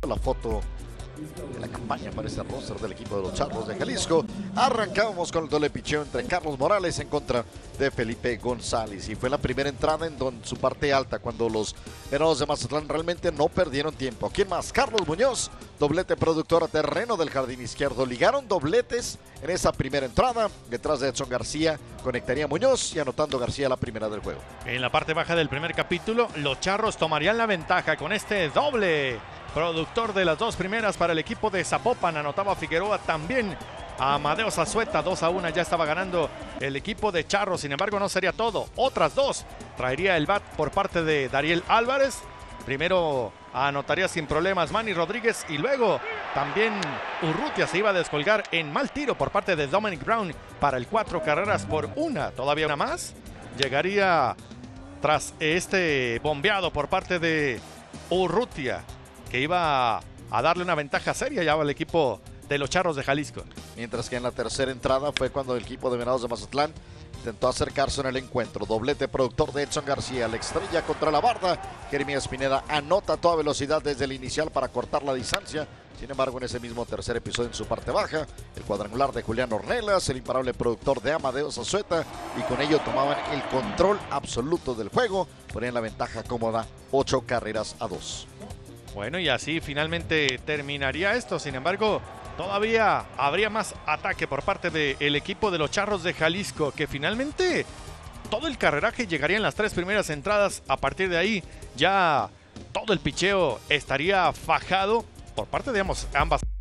la foto de la campaña para este roster del equipo de los Charros de Jalisco. Arrancamos con el doble picheo entre Carlos Morales en contra de Felipe González, y fue la primera entrada en su parte alta cuando los Venados de Mazatlán realmente no perdieron tiempo. ¿Quién más? Carlos Muñoz, doblete productor a terreno del jardín izquierdo. Ligaron dobletes en esa primera entrada. Detrás de Edson García conectaría Muñoz y anotando García la primera del juego. En la parte baja del primer capítulo, los Charros tomarían la ventaja con este doble productor de las dos primeras para el equipo de Zapopan. Anotaba Figueroa, también a Amadeo Zazueta. 2-1 ya estaba ganando el equipo de Charros. Sin embargo, no sería todo. Otras dos traería el bat por parte de Dariel Álvarez. Primero anotaría sin problemas Manny Rodríguez, y luego también Urrutia se iba a descolgar en mal tiro por parte de Dominic Brown para el 4 carreras por 1. Todavía una más llegaría tras este bombeado por parte de Urrutia, que iba a darle una ventaja seria ya al equipo de los Charros de Jalisco. Mientras que en la tercera entrada fue cuando el equipo de Venados de Mazatlán intentó acercarse en el encuentro. Doblete productor de Edson García, la estrella contra la barda. Jeremías Pineda anota a toda velocidad desde el inicial para cortar la distancia. Sin embargo, en ese mismo tercer episodio, en su parte baja, el cuadrangular de Julián Ornelas, el imparable productor de Amadeo Zazueta, y con ello tomaban el control absoluto del juego. Ponían la ventaja cómoda, 8 carreras a 2. Bueno, y así finalmente terminaría esto. Sin embargo, todavía habría más ataque por parte del equipo de los Charros de Jalisco, que finalmente todo el carreraje llegaría en las 3 primeras entradas. A partir de ahí ya todo el picheo estaría fajado por parte de ambas.